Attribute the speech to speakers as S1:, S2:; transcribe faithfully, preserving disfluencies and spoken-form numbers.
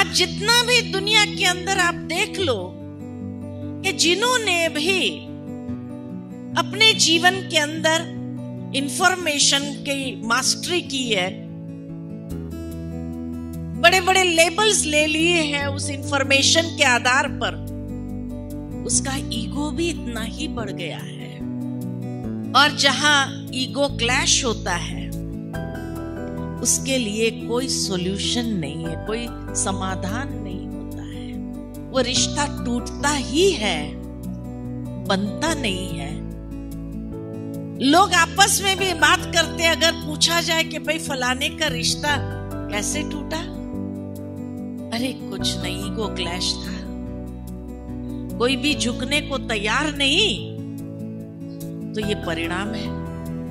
S1: आज जितना भी दुनिया के अंदर आप देख लो कि जिन्होंने भी अपने जीवन के अंदर इंफॉर्मेशन की मास्टरी की है, बड़े बड़े लेबल्स ले लिए हैं उस इंफॉर्मेशन के आधार पर, उसका ईगो भी इतना ही बढ़ गया है। और जहां ईगो क्लैश होता है उसके लिए कोई सॉल्यूशन नहीं है, कोई समाधान नहीं होता है। वो रिश्ता टूटता ही है, बनता नहीं है। लोग आपस में भी बात करते, अगर पूछा जाए कि भाई फलाने का रिश्ता कैसे टूटा, अरे कुछ नहीं, ईगो क्लैश था, कोई भी झुकने को तैयार नहीं, तो ये परिणाम है।